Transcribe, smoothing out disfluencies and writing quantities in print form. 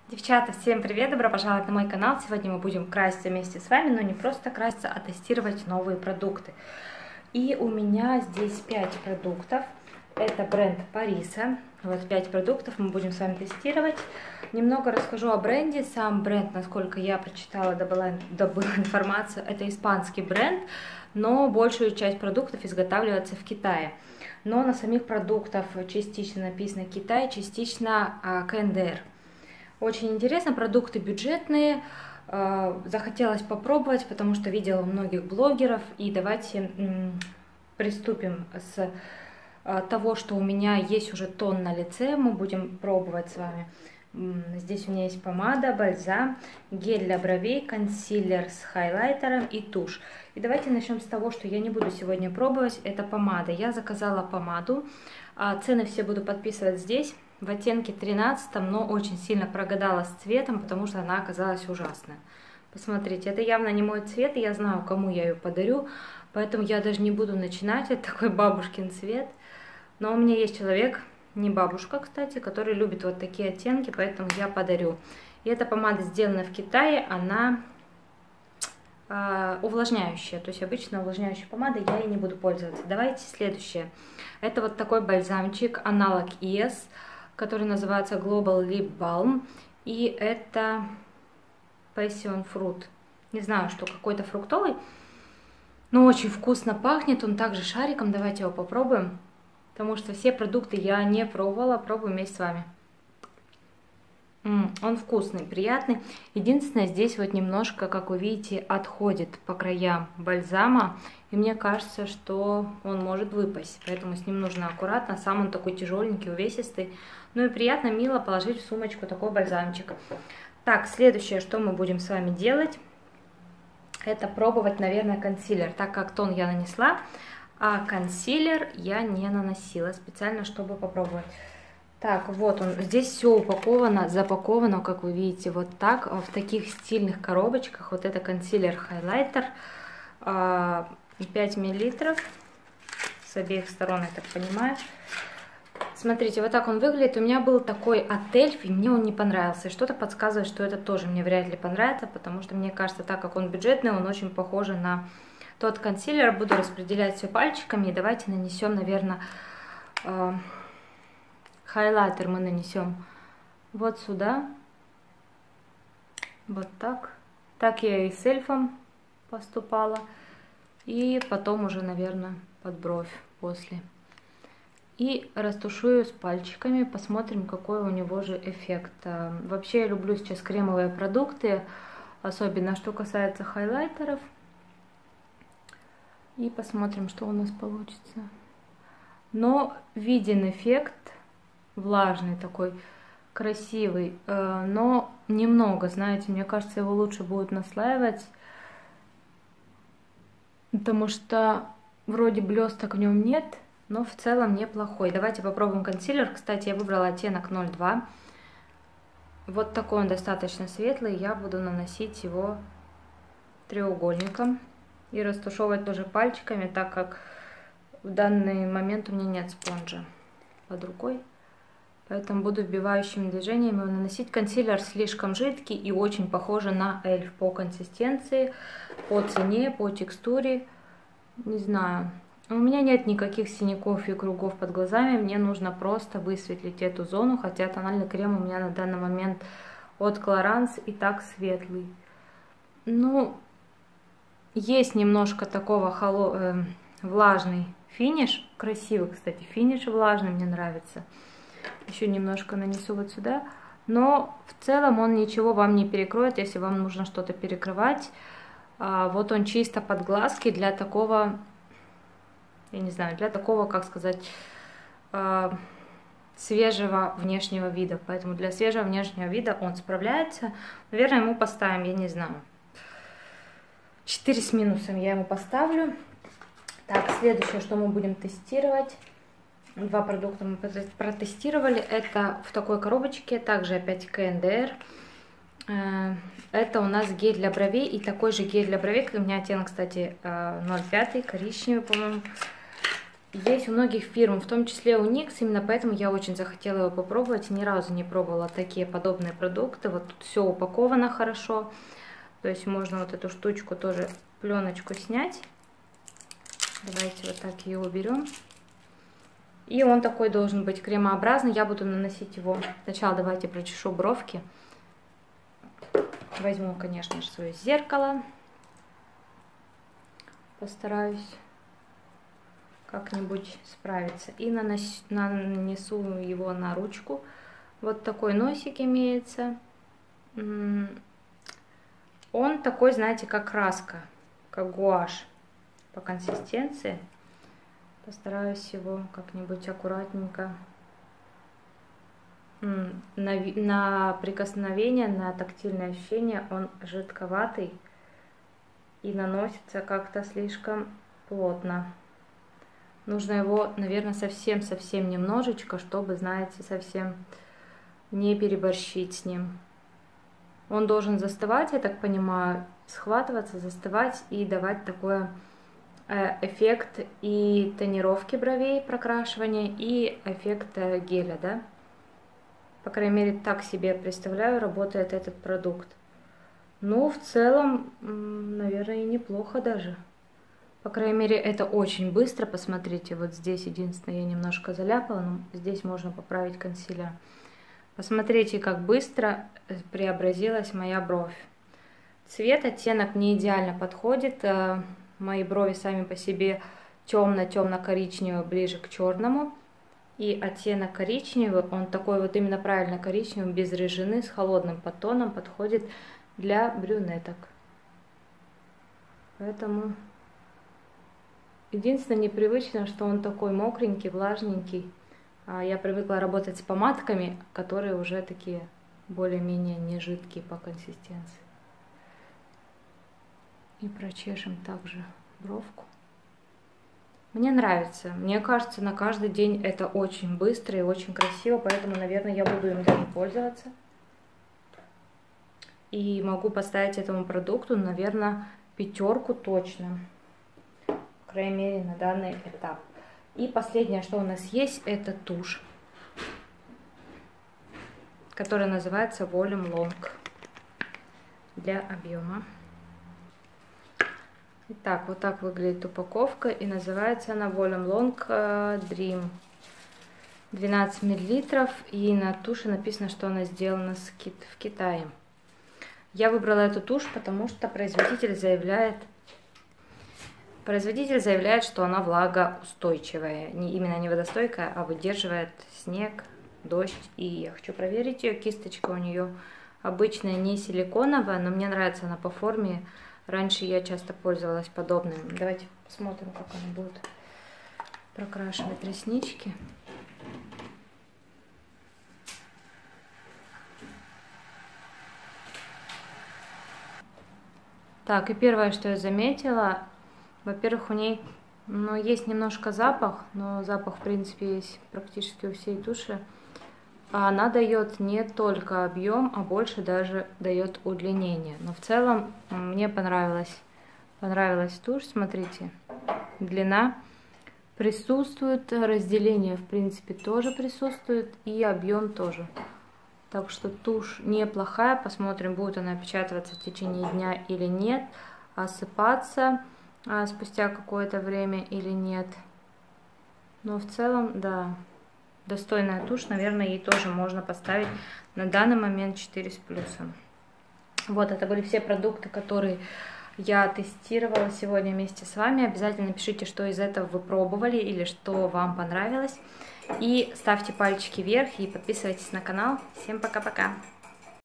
Девчата, всем привет! Добро пожаловать на мой канал! Сегодня мы будем краситься вместе с вами, но не просто краситься, а тестировать новые продукты. И у меня здесь 5 продуктов. Это бренд Париса. Вот 5 продуктов мы будем с вами тестировать. Немного расскажу о бренде. Сам бренд, насколько я прочитала, добыла информацию, это испанский бренд, но большую часть продуктов изготавливается в Китае. Но на самих продуктах частично написано Китай, частично КНДР. Очень интересно, продукты бюджетные, захотелось попробовать, потому что видела у многих блогеров. И давайте приступим с того, что у меня есть уже тон на лице, мы будем пробовать с вами. Здесь у меня есть помада, бальзам, гель для бровей, консилер с хайлайтером и тушь. И давайте начнем с того, что я не буду сегодня пробовать, это помада. Я заказала помаду, цены все буду подписывать здесь. В оттенке 13, но очень сильно прогадала с цветом, потому что она оказалась ужасная. Посмотрите, это явно не мой цвет, и я знаю, кому я ее подарю, поэтому я даже не буду начинать, это такой бабушкин цвет. Но у меня есть человек, не бабушка, кстати, который любит вот такие оттенки, поэтому я подарю. И эта помада сделана в Китае, она увлажняющая, то есть обычно увлажняющая помада я и не буду пользоваться. Давайте следующее. Это вот такой бальзамчик, аналог ES, который называется Global Lip Balm, и это Passion Fruit. Не знаю, что какой-то фруктовый, но очень вкусно пахнет, он также шариком. Давайте его попробуем, потому что все продукты я не пробовала, пробую вместе с вами. Он вкусный, приятный. Единственное, здесь вот немножко, как вы видите, отходит по краям бальзама, и мне кажется, что он может выпасть, поэтому с ним нужно аккуратно. Сам он такой тяжеленький, увесистый. Ну и приятно, мило положить в сумочку такой бальзамчик. Так, следующее, что мы будем с вами делать, это пробовать, наверное, консилер, так как тон я нанесла, а консилер я не наносила специально, чтобы попробовать. Так, вот он, здесь все упаковано, запаковано, как вы видите, вот так, в таких стильных коробочках. Вот это консилер-хайлайтер, 5 мл, с обеих сторон, я так понимаю. Смотрите, вот так он выглядит. У меня был такой от Эльф, и мне он не понравился. И что-то подсказывает, что это тоже мне вряд ли понравится, потому что мне кажется, так как он бюджетный, он очень похож на тот консилер. Буду распределять все пальчиками, и давайте нанесем, наверное, хайлайтер мы нанесем вот сюда, вот так. Так я и с Эльфом поступала. И потом уже, наверное, под бровь после. И растушую с пальчиками, посмотрим, какой у него же эффект. Вообще я люблю сейчас кремовые продукты, особенно что касается хайлайтеров. И посмотрим, что у нас получится. Но виден эффект. Влажный такой, красивый, но немного, знаете, мне кажется, его лучше будет наслаивать, потому что вроде блесток в нем нет, но в целом неплохой. Давайте попробуем консилер. Кстати, я выбрала оттенок 02. Вот такой он достаточно светлый. Я буду наносить его треугольником и растушевывать тоже пальчиками, так как в данный момент у меня нет спонжа под рукой. Поэтому буду вбивающими движениями наносить. Консилер слишком жидкий и очень похожий на Эльф по консистенции, по цене, по текстуре. Не знаю. У меня нет никаких синяков и кругов под глазами. Мне нужно просто высветлить эту зону. Хотя тональный крем у меня на данный момент от Clarins и так светлый. Ну, есть немножко такого влажный финиш. Красивый, кстати, финиш влажный, мне нравится. Еще немножко нанесу вот сюда, но в целом он ничего вам не перекроет, если вам нужно что-то перекрывать. Вот он чисто под глазки для такого, я не знаю, для такого, как сказать, свежего внешнего вида. Поэтому для свежего внешнего вида он справляется. Наверное, ему поставим, я не знаю, 4 с минусом я ему поставлю. Так, следующее, что мы будем тестировать. Два продукта мы протестировали. Это в такой коробочке, также опять КНДР. Это у нас гель для бровей и такой же гель для бровей. У меня оттенок, кстати, 05, коричневый, по-моему. есть у многих фирм, в том числе у NYX, именно поэтому я очень захотела его попробовать. Ни разу не пробовала такие подобные продукты. Вот тут все упаковано хорошо. То есть можно вот эту штучку тоже, пленочку снять. Давайте вот так ее уберем. И он такой должен быть кремообразный. Я буду наносить его. Сначала давайте прочешу бровки. Возьму, конечно же, свое зеркало. Постараюсь как-нибудь справиться. И нанесу его на ручку. Вот такой носик имеется. Он такой, знаете, как краска, как гуашь по консистенции. Постараюсь его как-нибудь аккуратненько на прикосновение, на тактильное ощущение он жидковатый и наносится как-то слишком плотно. Нужно его, наверное, совсем немножечко, чтобы, знаете, совсем не переборщить с ним. Он должен застывать, я так понимаю, схватываться, застывать и давать такой эффект и тонировки бровей, прокрашивания, и эффект геля, да? По крайней мере, так себе представляю, работает этот продукт. Ну, в целом, наверное, и неплохо даже. По крайней мере, это очень быстро. Посмотрите, вот здесь единственное, я немножко заляпала, но здесь можно поправить консилер. Посмотрите, как быстро преобразилась моя бровь. Цвет, оттенок не идеально подходит. Мои брови сами по себе темно-темно-коричневые, ближе к черному. И оттенок коричневый, он такой вот именно правильно коричневый, без рыжины, с холодным подтоном, подходит для брюнеток. Поэтому единственное непривычно, что он такой мокренький, влажненький. Я привыкла работать с помадками, которые уже такие более-менее не жидкие по консистенции. И прочешем также бровку. Мне нравится. Мне кажется, на каждый день это очень быстро и очень красиво, поэтому, наверное, я буду им даже пользоваться. И могу поставить этому продукту, наверное, 5 точно. По крайней мере, на данный этап. И последнее, что у нас есть, это тушь, которая называется Volume Long для объема. Итак, вот так выглядит упаковка, и называется она Volume Long Dream. 12 мл, и на туше написано, что она сделана в Китае. Я выбрала эту тушь, потому что производитель заявляет, что она влагоустойчивая. Именно не водостойкая, а выдерживает снег, дождь. И я хочу проверить ее. Кисточка у нее обычная, не силиконовая, но мне нравится она по форме. Раньше я часто пользовалась подобным. Давайте посмотрим, как она будет прокрашивать реснички. Так, и первое, что я заметила, во-первых, у ней есть немножко запах, но запах, в принципе, есть практически у всей туши. А она дает не только объем, а больше даже дает удлинение. Но в целом мне понравилась тушь. Смотрите, длина присутствует, разделение, в принципе, тоже присутствует, и объем тоже. Так что тушь неплохая. Посмотрим, будет она опечатываться в течение дня или нет, осыпаться спустя какое-то время или нет. Но в целом, да, достойная тушь. Наверное, ей тоже можно поставить на данный момент 4 с плюсом. Вот, это были все продукты, которые я тестировала сегодня вместе с вами. Обязательно пишите, что из этого вы пробовали или что вам понравилось. И ставьте пальчики вверх и подписывайтесь на канал. Всем пока-пока!